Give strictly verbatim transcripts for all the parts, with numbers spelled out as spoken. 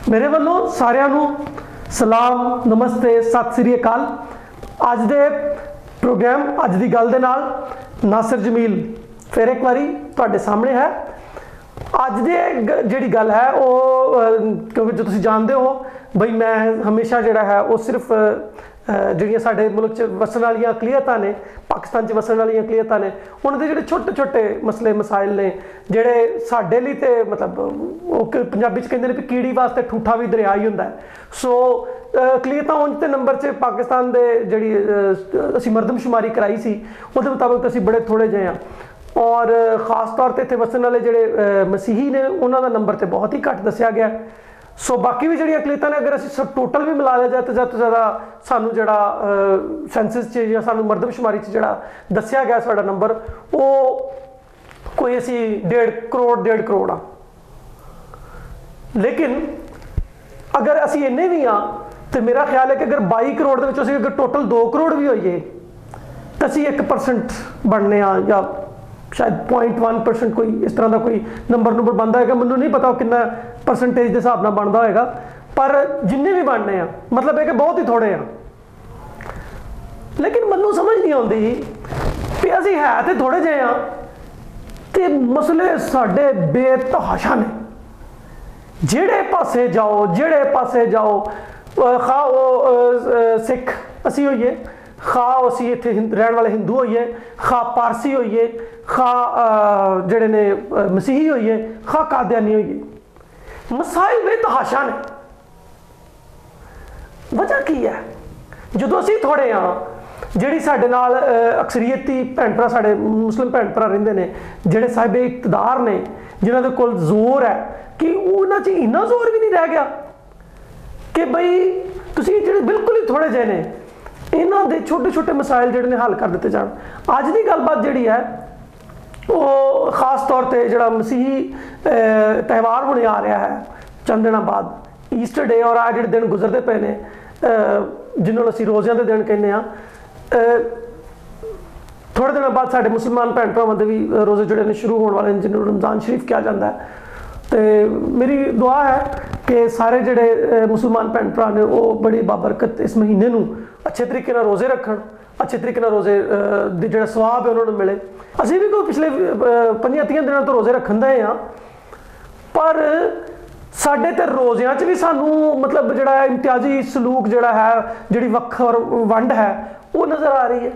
मेरे वालों सारिਆਂ ਨੂੰ सलाम नमस्ते सत श्री अकाल। अज दे प्रोग्राम अज दी गल दे नाल नासिर जमील फिर एक बारी तुहाडे सामने है। अज दे जिहड़ी गल है वो क्योंकि जो तुसीं जानदे हो बई मैं हमेशा जिहड़ा है वो सिर्फ ਜਿਹੜੀਆਂ ਸਾਡੇ ਮੁਲਕ 'ਚ ਵਸਣ ਵਾਲੀਆਂ ਅਕਲੀਅਤਾਂ ਨੇ, ਪਾਕਿਸਤਾਨ 'ਚ ਵਸਣ ਵਾਲੀਆਂ ਅਕਲੀਅਤਾਂ ਨੇ, ਉਹਨਾਂ ਦੇ ਜਿਹੜੇ ਛੋਟੇ ਛੋਟੇ ਮਸਲੇ ਮਸਾਇਲ ਨੇ ਜਿਹੜੇ ਸਾਡੇ ਲਈ ਤੇ ਮਤਲਬ ਉਹ ਪੰਜਾਬੀ 'ਚ ਕਹਿੰਦੇ ਨੇ ਵੀ ਕੀੜੀ ਵਾਸਤੇ ਠੂਠਾ ਵੀ ਦਰਿਆ ਹੀ ਹੁੰਦਾ। ਸੋ ਅਕਲੀਅਤਾਂ ਉਂਝ ਤੇ ਨੰਬਰ 'ਚ ਪਾਕਿਸਤਾਨ ਦੇ ਜਿਹੜੀ ਅਸੀਂ ਮਰਦਮਸ਼ੁਮਾਰੀ ਕਰਾਈ ਸੀ ਉਹਦੇ ਮੁਤਾਬਕ ਅਸੀਂ ਬੜੇ ਥੋੜ੍ਹੇ ਜਿਹੇ ਹਾਂ, ਔਰ ਖਾਸ ਤੌਰ 'ਤੇ ਇੱਥੇ ਵਸਣ ਵਾਲੇ ਜਿਹੜੇ ਮਸੀਹੀ ਨੇ ਉਹਨਾਂ ਦਾ ਨੰਬਰ ਤੇ ਬਹੁਤ ਹੀ ਘੱਟ ਦੱਸਿਆ ਗਿਆ। सो बाकी भी ਜਿਹੜੀਆਂ ਅਕਲੀਅਤਾਂ ਨੇ अगर ਅਸੀਂ सब टोटल भी मिला लिया जाए तो ज़्यादा तो ज़्यादा सानू ਜਿਹੜਾ ਸੈਂਸਸ 'ਚ ਜਾਂ ਸਾਨੂੰ ਮਰਦਮਸ਼ੁਮਾਰੀ 'ਚ ਜਿਹੜਾ ਦੱਸਿਆ ਗਿਆ ਸਾਡਾ ਨੰਬਰ ਉਹ ਕੋਈ ਅਸੀਂ डेढ़ करोड़ डेढ़ करोड़ ਆ। लेकिन अगर ਅਸੀਂ ਇੰਨੇ ਵੀ ਆ तो मेरा ख्याल है कि अगर बाई करोड़ ਦੇ ਵਿੱਚੋਂ ਅਸੀਂ अगर टोटल दो करोड़ भी ਹੋਈਏ ਤਾਂ ਅਸੀਂ एक परसेंट ਬਣਨੇ ਆ ਜਾਂ शायद पॉइंट वन परसेंट कोई इस तरह का कोई नंबर नंबर बनता है। मैंने नहीं पता कि परसेंटेज के हिसाब से बनता होगा, पर जिन्ने भी बनने हैं मतलब है कि बहुत ही थोड़े हैं। लेकिन मैनू समझ नहीं आती कि असी है तो थोड़े जे हाँ तो मसले साढ़े बेतहाशा ने। जेड़े पासे जाओ जेड़े पासे जाओ खा वो सिख असी होइए, खा असी इत्थे रहने वाले हिंदू होइए, खा पारसी होइए, खा जिहड़े ने मसीही होइए, खा कादियानी होइए, मसाइल बेतहाशा ने। वजह की है जो असी थोड़े हाँ जिहड़ी साडे नाल अक्सरीयती भैन भरा साडे मुस्लिम भैन भरा रहिंदे ने जिहड़े साहिबे इकतदार ने जिन्हां दे कोल जोर है कि उन्हां च इन्ना जोर भी नहीं रह गया कि बई तुसीं जिहड़े बिल्कुल ही थोड़े जे ने इन्हां दे छोटे छोटे मसाइल जिहड़े ने हल कर दिते जाण। अज दी गलबात जिहड़ी है वो खास तौर पर जो मसीही त्यौहार होने आ रहा है चंद दिनों बाद ईस्टर डे और आ जो दिन गुजरते पे ने जिन्होंने असी रोज़ियां के दिन कहने हाँ, थोड़े दिनों बाद साढ़े मुसलमान भैन भरावां दे भी रोज़े जोड़े ने शुरू होने वाले जिन्होंने रमज़ान शरीफ कहा जाता है। तो मेरी दुआ है कि सारे जोड़े मुसलमान भैन भरा ने वो बड़ी बाबरकत इस महीने नूं अच्छे तरीके नाल रोज़े रखन, अच्छे तरीके नाल रोज़े दी जिहड़ा सवाब है उन्होंने मिले। असीं भी कोई पिछले पंजियां तीहां दिनों तो रोज़े रखन दे हाँ, पर साडे ते रोज़ियां च भी सानू मतलब जिहड़ा इम्तियाजी सलूक जिहड़ा है जिहड़ी वख और वंड है वो नज़र आ रही है।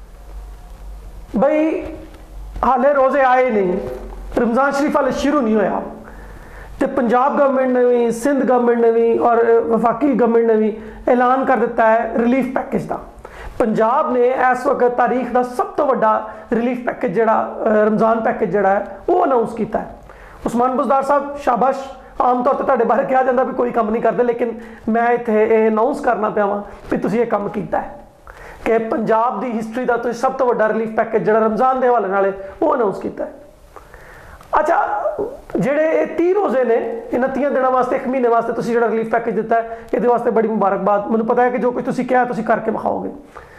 बई हाले रोज़े आए नहीं, रमज़ान शरीफ हाले शुरू नहीं होया तो पंजाब गवर्नमेंट ने भी, सिंध गवर्नमेंट ने भी और वफाकी गवर्नमेंट ने भी ऐलान कर दिता है रिलीफ पैकेज का। पंजाब ने इस वक्त तारीख का सब तो वड्डा रिलीफ पैकेज जिहड़ा रमज़ान पैकेज जिहड़ा है वो अनाउंस किया है। उस्मान बुज़दार साहब शाबाश, आम तौर पर तुहाडे बारे कहा जाता भी कोई काम नहीं करते, लेकिन मैं इत्थे अनाउंस करना पिया वां भी तुसीं ये काम कीता है कि पंजाब की हिस्टरी का तुसीं सब तो वड्डा रिलीफ पैकेज जिहड़ा रमज़ान के हवाले नाल वो अनाउंस किया है। अच्छा जिहड़े तीह रोज़े ने इन्हां तीह दिनों वास्ते एक महीने वास्ते तुसीं जिहड़ा रिलीफ पैकेज दिता है ये वास्ते बड़ी मुबारकबाद। मैनूं पता है कि जो कुछ तुसीं कहा तुसीं करके विखाओगे,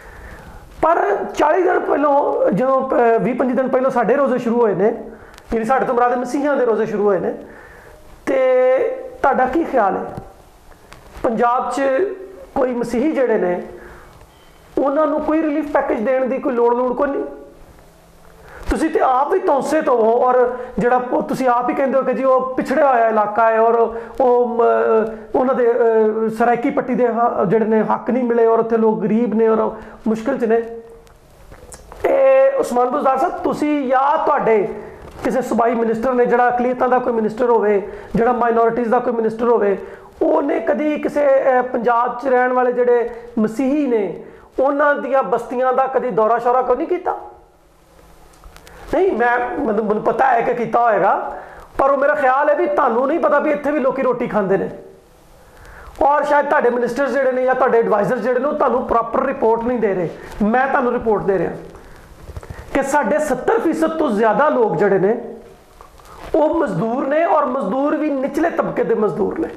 पर चाली दिन पहलों जो भी पंजी दिन पहलों साढ़े रोज़े शुरू होए ने, यानी साढ़े तो मुराद मसीहियां दे रोज़े शुरू होए ने, तो तुहाडा की ख्याल है पंजाब च कोई मसीही जिहड़े ने उन्हां नूं कोई रिलीफ पैकेज देने की कोई लोड़ लोड़ कोई नहीं? तुसी तो आप ही तौंसे तो हो और जिहड़ा तुसी आप ही कहते हो कि जी वो पिछड़िया होया इलाका है और वो उन्होंने सराइकी पट्टी के जिहड़े ने हक नहीं मिले और उत्थे लोग गरीब ने और मुश्किल च ने। उस्मान बुज़दार साहब तुसी या तुहाडे किसी सूबाई मिनिस्टर ने जिहड़ा अकलीयतां दा कोई मिनिस्टर होवे, जिहड़ा माइनॉरिटीज़ दा कोई मिनिस्टर होवे, उन्हें कदी किसी पंजाब च रहने वाले जिहड़े मसीही ने उन्हां दियां बस्तियां दा कदी दौरा शौरा कोई नहीं कीता? नहीं, मैं मतलब मुझे पता है कि किया होएगा, पर वो मेरा ख्याल है भी तुहानूं नहीं पता भी इत्थे भी लोग रोटी खांदे ने और शायद तुहाडे मिनिस्टर्स जिहड़े ने या तुहाडे एडवाइजर जिहड़े ने तुहानूं प्रॉपर रिपोर्ट नहीं दे रहे। मैं तुहानूं रिपोर्ट दे रहा कि साढ़े सत्तर फीसद तो ज़्यादा लोग जिहड़े ने वो मजदूर ने और मजदूर भी निचले तबके के मजदूर ने,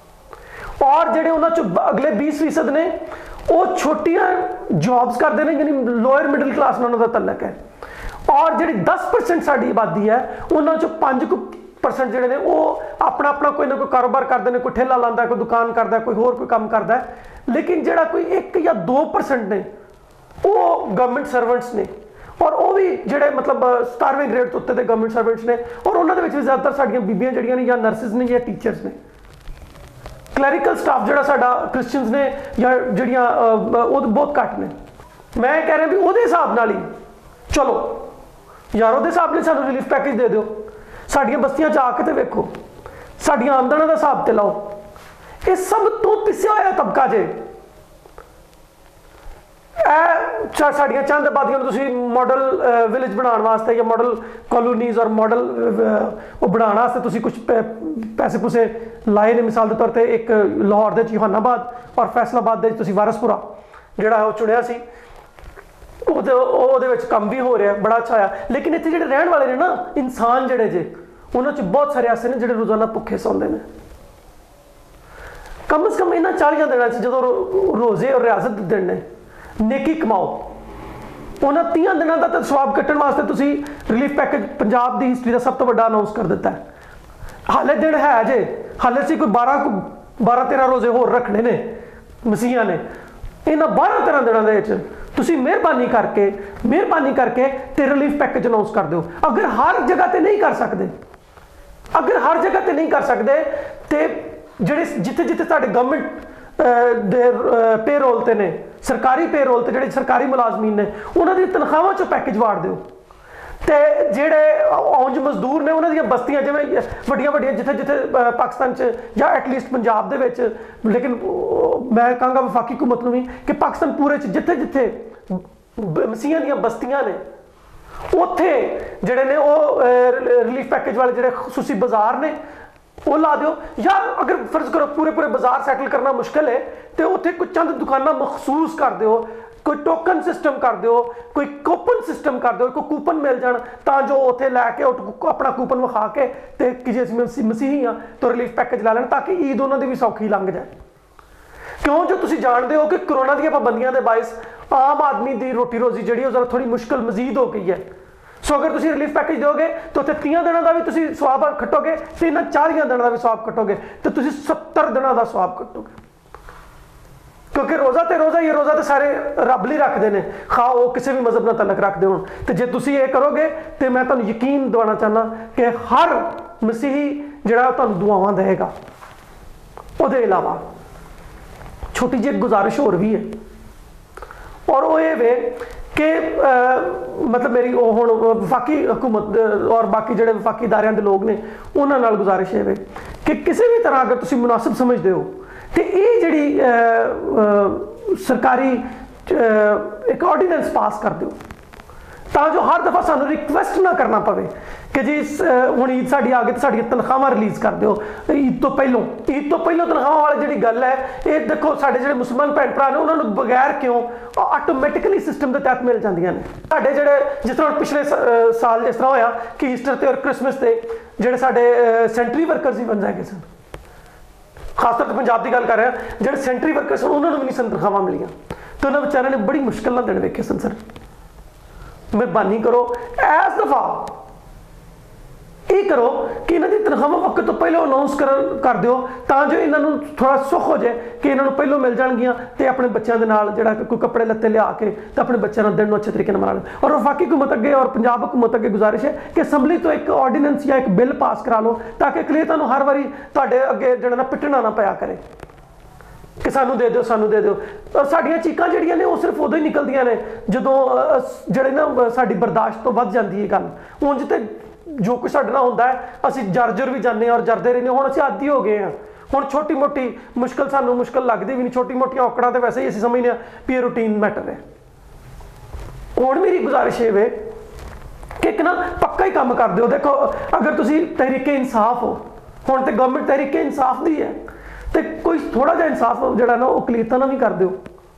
और जिहड़े उन्हां चों अगले बीस फीसद ने वो छोटियां जॉब्स करते हैं, यानी लोअर मिडल क्लास नाल उन्हां दा तल्लक है। और जी दस परसेंट साड़ी आबादी है उन्होंने पाँच परसेंट जोड़े ने वो अपना अपना कोई ना कोई कारोबार करते हैं, कोई ठेला लाता है, कोई दुकान करता है, कोई होर कोई काम करता है, लेकिन जोड़ा कोई एक या दो परसेंट ने वो गवर्नमेंट सर्वेंट्स ने, और वो भी जोड़े मतलब सतारवें ग्रेड तो उत्ते दे गवर्नमेंट सर्वेंट्स ने, और उन्होंने भी ज़्यादातर साडियां बीबियां जड़ियां ने या नर्सिस ने या टीचर्स ने। क्लैरिकल स्टाफ जोड़ा साडा क्रिश्चियंस ने या जड़ियां वो बहुत घट ने। मैं कह रहा भी वो हिसाब नाल ही चलो यार, वो हिसाब ने सानू रिलीफ पैकेज दे दो, साडियां बस्तियां च आके तो वेखो, साडियां आमदना का हिसाब ते लाओ। ये सब तो पिसिया होया तबका जे साड़ियाँ चंद आबादियां तुसीं मॉडल विलेज बनाने वास्ते या मॉडल कॉलोनीज और मॉडल वो बनाने वास्ते तुसीं कुछ पैसे पूसे लाए ने। मिसाल के तौर पर एक लाहौर दे यूहानाबाद और फैसलाबाद दे तुसीं वारसपुरा जिहड़ा वो चुनिया सी, ਉਹਦੇ ਉਹਦੇ ਵਿੱਚ ਕੰਮ भी हो रहा है, बड़ा अच्छा है। लेकिन इत्थे ਜਿਹੜੇ ਰਹਿਣ वाले ने ना इंसान ਜਿਹੜੇ जे उन्होंने च बहुत सारे ऐसे ने ਜਿਹੜੇ रोजाना भुखे सौंदे ने। कम से कम इन्हां चालीस दिनां च ਜਦੋਂ रोजे और रियासत दे दिन ने नेकी कमाओ, उन्होंने तीह दिनों का तो सवाब कट्टण वास्ते तुसीं रिलीफ पैकेज पंजाब की हिस्टरी का सब तो बड़ा अनाउंस कर दिता है। हाले दिन है जे, हाले से कोई बारह बारह तेरह रोजे होर रखने ने मसीहा ने। इन्हां बारह तेरह दिनों के तुसीं मेहरबानी करके मेहरबानी करके ते रिलीफ पैकेज अनाउंस कर दो। अगर हर जगह ते नहीं कर सकते, अगर हर जगह ते नहीं कर सकते तो जिहड़े जिथे जिथे साडे गवर्नमेंट दे पे रोल ते ने, सरकारी पे रोल ते जिहड़े सरकारी मुलाजमीन ने, उन्होंने तनख्वाहां चों पैकेज वाड़ दो। तो जिहड़े औंज मजदूर ने उन्होंने बस्तियां जिवें वड्डियां वड्डियां जिथे जिथे पाकिस्तान च या एटलीस्ट पंजाब दे विच, लेकिन मैं कहांगा वफाकी हुकूमत नूं भी कि पाकिस्तान पूरे च जिथे जिथे मसीहां दीयां बस्तियां ने उत्थे जिहड़े ने वो रिलीफ पैकेज वाले जिहड़े खसूसी बाजार ने वो ला दो। या अगर फर्ज करो पूरे पूरे बाजार सैटल करना मुश्किल है तो उत्थे कुछ चंद दुकाना मखसूस कर दो, कोई टोकन सिस्टम कर दो, कोई कूपन सिस्टम कर दो, कोई कूपन मिल जाए तो जो उत्थे लैके अपना कूपन विखा के ते कि जे असीं मसीही हाँ तो रिलीफ पैकेज ला लें, ताकि ईद उन्होंने भी सौखी लंघ जाए। क्यों जो तुसीं जानते हो कि करोना दी पाबंदियां दे बाइस आम आदमी की रोटी रोजी जिहड़ी वो जरा थोड़ी मुश्किल मजीद हो गई है। सो अगर तुसीं रिलीफ पैकेज दोगे तो उत्थे तीह दिनों का भी तुसीं सवाब खट्टोगे, तो इन्हां चालीस दिनों का भी सवाब खट्टोगे, तो तुसीं सत्तर दिनों का सवाब खट्टोगे। क्योंकि रोज़ा तो रोज़ा ही, रोज़ा तो सारे रब लई रखते हैं, खा वो किसी भी मजहब नाल तलक रखते हो। तो जे तुसीं ये करोगे तो मैं तुहानूं यकीन दिवाना चाहना कि हर मसीही जिहड़ा तुहानूं दुआवां देगा। उहदे इलावा छोटी जी गुजारिश होर भी है, और वो ये वे कि मतलब मेरी हुण वफाकी हुकूमत और बाकी जिहड़े वफाकी इदारियां दे लोग ने उन्हां नाल गुजारिश है वे कि किसी भी तरह अगर तुसीं मुनासिब समझदे हो तो ये जिहड़ी सरकारी एक ऑर्डीनेंस पास कर दो, तां जो हर दफ़ा सानूं रिक्वेस्ट ना करना पवे कि जी हुण ईद साडी आ गई तो साडियां तनख्वाहां रिलीज़ कर दो ईद तो पहलों। ईद तो पहलों तनख्वाहां वाली जिहड़ी गल है, ये देखो साडे जिहड़े मुसलमान भैन भरा ने उन्होंने बगैर क्यों आटोमैटिकली सिस्टम के तहत मिल जांदियां ने। साडे जिहड़े जिस तरह पिछले साल जिस तरह होया कि ईस्टर ते और क्रिसमस ते जिहड़े साडे सेंटरी वर्कर्स ही बन जाएंगे सन, खासतौर पर पंजाब की गल कर रहा जिहड़े सेंटरी वर्कर्स सन उन्होंने भी नहीं सन तनख्वाहां मिलियां, तो उन्होंने बेचारिਆਂ ने बड़ी मुश्किल नाल दिन वेखे सन। सर मेहरबानी करो इस दफ़ा ये करो कि इन्हों की तनख्वाहां वक्त तो पहले अनाउंस कर कर दो, तां जो इन्हों थोड़ा सुख हो जाए कि इन्हों पहलों मिल जाएगियां तो अपने बच्चों के नाल जिहड़ा कोई कपड़े लत्ते लिया के तो अपने बच्चों दिन अच्छे तरीके मना लें। और वफाकी हुकूमत अगे और पंजाब हुकूमत अगे गुजारिश है कि असैम्बली तो एक ऑर्डीनेंस या एक बिल पास करा लो, ताकि क्लियर तुहानूं हर वारी तुहाडे अगे जिहड़ा ना पिटना ना पिया करे कि सानू दे दो सानू दे दो। और साडियां चीकां जिहड़ियां ने वो सिर्फ उदों ही निकलदियां ने जदों जिहड़े ना साडी बर्दाश्त तो वध जांदी है गल। उंज ते जो कुछ साडे नाल हुंदा है असीं जर्जर भी जाने और जरदे रहने, हुण असीं आदी हो गए हैं। हुण छोटी मोटी मुश्किल सानू मुश्किल लगदी भी नहीं, छोटी मोटियां औकड़ां ते वैसे ही असीं समझने भी ये रूटीन मैटर है। हुण मेरी गुजारिश है वे कि एक ना पक्का ही काम कर दो। देखो अगर तुसीं तहरीके इंसाफ हो, हुण ते गवर्नमेंट तहरीके इंसाफ दी है, तो कोई थोड़ा जा इंसाफ जिहड़ा ना वो कलीरता ना भी कर दो।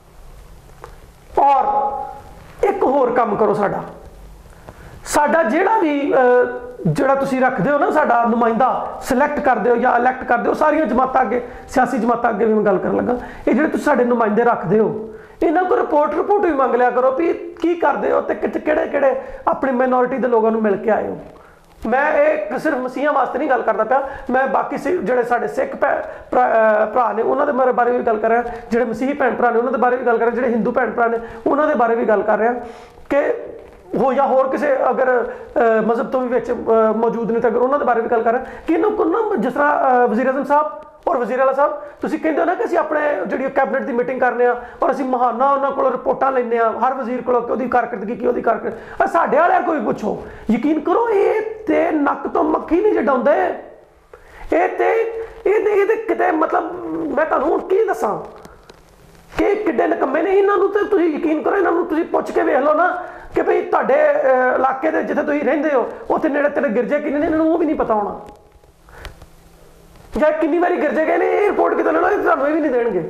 और एक होर काम करो, साडा साडा जिहड़ा भी जिहड़ा तुसीं रखदे हो ना साडा नुमाइंदा सिलैक्ट कर दो या इलैक्ट कर दो, सारियां जमातां अगे सियासी जमातां अगे भी मैं गल करन लगा, ये जिहड़े तुसीं साडे नुमाइंदे रखदे हो इन्हां को रिपोर्ट रिपोर्ट भी मंग लिया करो भी की करदे हो ते किहड़े किहड़े अपनी माइनॉरिटी के लोगों को मिल के आए हो। मैं एक सिर्फ मसीहा वास्ते नहीं गल करता पाया, मैं बाकी जोड़े साढ़े सिख भरा ने उन्होंने मेरे बारे भी गल कर रहा, जोड़े मसीही भैन भरा ने उन्होंने बारे भी गल कर रहा, जोड़े हिंदू भैन भरा ने उन्होंने बारे भी गल कर रहा कि हो या होर किसी अगर मजहब तो भी विच मौजूद ने तो अगर उन्होंने बारे भी गल कर रहा कि इन्होंने ना जिस तरह वज़ीर आज़म साहब और वज़ीर आला साहब तुसीं कहंदे हो ना कि असीं अपने जिहड़ी कैबिनेट की मीटिंग करने और असीं महाना उन्होंने को रिपोर्टां लैंदे आ हर वज़ीर को उहदी कारकरदगी की उहदी कारकरदगी साडे वालिआं कोई पुछो यकीन करो ये ते नक तो मक्खी नहीं जडाउंदे ये ते ये ते किते मतलब मैं तुहानूं हुण की दसां कि किड्डे नकम्मे ने इन्हां नूं ते तुसीं यकीन करो इन्हां नूं तुसीं पुछ के वेख लो ना कि भई तुहाडे इलाके दे जिथे तुसीं रहिंदे हो उत्थे नेड़े तेड़े गिरजे किन्ने ने इन्हां नूं ओह भी नहीं पता होना या कितनी बारी गिरजे गए ने ये रिपोर्ट कितों लेना तुहानूं ये भी नहीं देणगे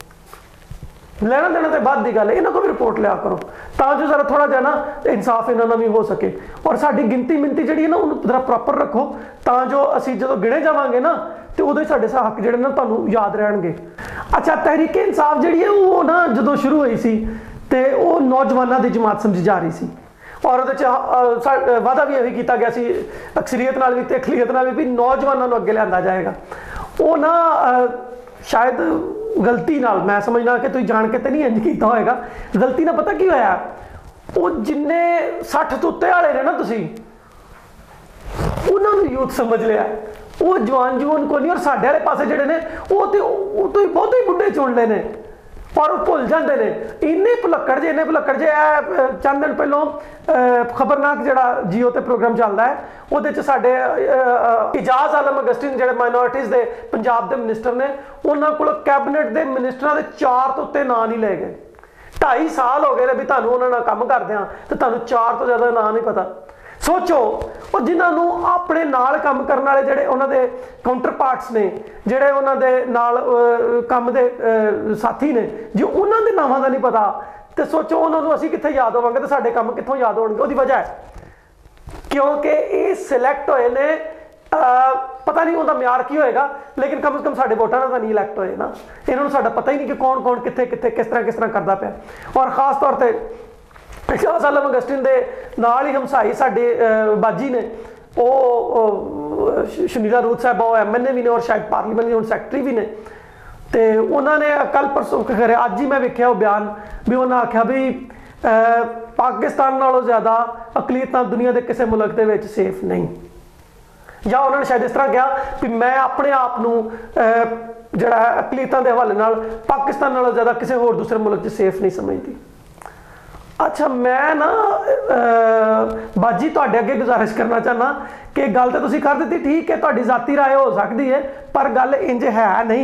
लेना देना तो बाद की गल है इन्हों को भी रिपोर्ट लिया करो तां जो जरा थोड़ा जिहा ना इंसाफ इन्हों भी हो सके और साडी गिनती मिनती जी है ना उन्होंने जरा प्रॉपर रखो तां जो असीं जो गिणे जावांगे ना तो उदों साडे हक जिहड़े ना तुहानूं याद रहणगे। अच्छा तहरीके इंसाफ जी है वो ना जो शुरू हुई सी ते वो नौजवानों की जमात समझी जा रही सी और वो वादा भी यही किया गया सी अक्सरीयत नाल भी ते अकलीयत नाल भी नौजवानों को अगे लिया जाएगा वो ना शायद गलती नाल मैं समझना कि तुसीं जान के तो नहीं इंज किया होएगा गलती ना पता की होया वो जिन्ने सठ तो उत्ते वाले ने ना तुसीं उन्होंने यूथ समझ लिया वो जवान जवान को नहीं और साडे वाले पासे जिहड़े ने वो तो वो तो बहुत ही बुढ़े चुन ले ने और भुल जाते हैं इन्ने भुलक्कड़ जे इन्ने भुलक्कड़ जे चंद दिन पहलों खबरनाक जिहड़ा जियो ते प्रोग्राम चलता है वो साडे इजाज आलम अगस्टिन जिहड़े माइनॉरिटीज़ दे पंजाब दे मिनिस्टर ने उन्हां कोल कैबिनेट दे मिनिस्टरां दे चार तो उत्ते नाम नहीं ले गए ढाई साल हो गए ने भी तुहानूं उन्हां नाल काम करदिआं ते तुहानूं चार तो ज़्यादा नाम नहीं पता सोचो और जिन्होंने अपने नाल काम करने वाले जिहड़े उन्होंने काउंटर पार्ट्स ने जिहड़े उन्होंने नाल काम दे साथी ने जो उन्होंने नावां दा नहीं पता तो सोचो उन्होंने असीं कित्थे याद होवांगे तो साडे काम कित्थों याद होणगे उहदी वजह है क्योंकि ये सिलैक्ट होए ने पता नहीं उनका म्यार की होएगा लेकिन कम से कम साडे वोटां नाल तां नहीं इलैक्ट होए ना इन्होंने साडा पता ही नहीं कि कौन कौन कित्थे कित्थे किस तरह किस तरह करदा पिया और खास तौर पर इजाज आलम अगस्टिन दे नाल ही हमसाई साडे बाजी ने वो शनीला रूथ साहब वो एम एन ए भी ने और शायद पार्लीमेंट भी हुण सैकटरी भी ने तो उन्होंने कल परसों खरे अज ही मैं वेख्या वो बयान भी उन्होंने आख्या भी पाकिस्तान नालों ज़्यादा अकलीयतां दुनिया के किसी मुल्क दे विच सेफ नहीं या उन्होंने शायद इस तरह कहा कि मैं अपने आप नूं जिहड़ा अकलीयतां दे हवाले नाल पाकिस्तान नालों ज़्यादा किसी होर दूसरे मुल्क च सेफ नहीं समझती। अच्छा मैं ना बाजी तुहाडे अगे गुजारिश करना चाहना कि गल तो तुसीं कर दी ठीक है तुहाडी ज़ाती राय हो सकती है पर गल इंज है नहीं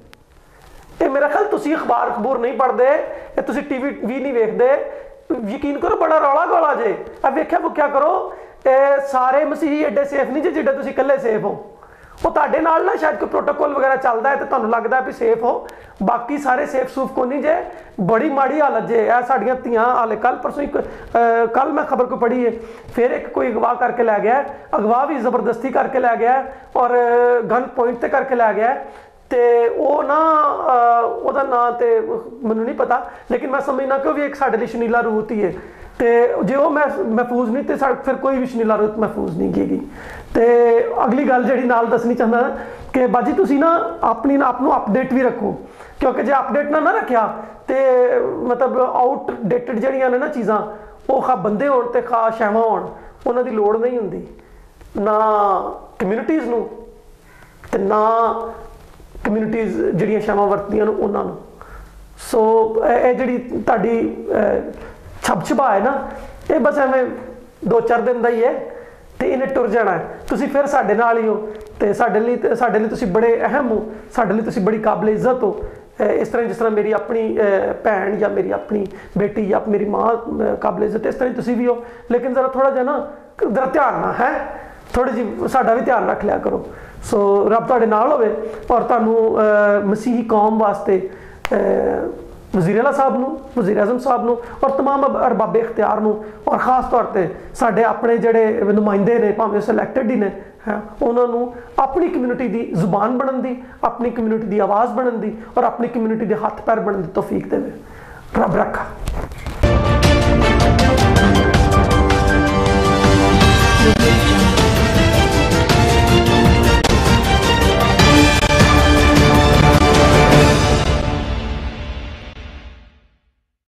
ये मेरा ख्याल तुसीं अखबार खबूर नहीं पढ़ते तुसीं टी वी भी नहीं वेखते यकीन करो बड़ा रौला गौला जे अब वेख्या वुख्या करो ए सारे मसीही एडे सेफ नहीं जे जिड्डे तुसीं कल्ले सेफ हो वो तुहाडे नाल ना शायद कोई प्रोटोकॉल वगैरह चलता है तो तुहानूं लगदा है भी सेफ हो बाकी सारे सेफ सूफ को नहीं जे बड़ी माड़ी हालत जे है साडियां धीआं हाले कल परसों एक कल मैं खबर को पढ़ी है फिर एक कोई अगवा करके लै गया अगवा भी जबरदस्ती करके लै गया और गन पॉइंट ते करके लै गया तो वो ना ਉਹਦਾ ਨਾਂ तो मैनू नहीं पता लेकिन मैं समझना कि वो भी एक साडे लई शनीला रूत ही है तो जे वो मैं महफूज नहीं तो फिर कोई भी शनीला रूत महफूज नहीं कीगी तो अगली गल जी नाल दसनी चाहता कि बाजी तुसीं ना अपनी आप नूं अपडेट भी रखो क्योंकि जे अपडेट ना ना रखिया तो मतलब आउटडेटेड जिहड़ियां ने ना चीज़ां वो खा बंदे होण ते खा शैवां होण उन्हां दी लोड़ नहीं हुंदी ना कम्यूनिटीज़ नूं ते ना कम्यूनिटीज़ जिहड़ियां शैवां वरतदियां ने उन्हां नूं सो ये जिहड़ी तुहाडी छप छपा है ना ये बस एवें दो चार दिन का ही है तो इन्हें टुर जाना है तुसीं फिर साडे नाल ही हो तो साडे लई साडे लई तुसीं बड़े अहम हो साडे लई तुसीं बड़ी काबिल इज्जत हो इस तरह जिस तरह मेरी अपनी भैन या मेरी अपनी बेटी या मेरी माँ काबिल इज्जत इस तरह तुसीं भी हो लेकिन जरा थोड़ा जिहा ना जरा ध्यान ना है थोड़ी जी साडा भी ध्यान रख लिया करो सो रब तुहाडे नाल होवे और तुहानूं मसीही कौम वास्ते वज़ीर आला साहब नूं वज़ीर आज़म साहब नूं और तमाम अरबाबे इख्तियार नूं और ख़ास तौर पर साडे अपने जिहड़े नुमाइंदे ने भावें सिलैक्टेड ही ने है उन्होंने अपनी कम्यूनिटी की जुबान बनने की अपनी कम्यूनिटी की आवाज़ बनने की और अपनी कम्यूनिटी के हथ पैर बनने की तौफीक देवे रब रखा।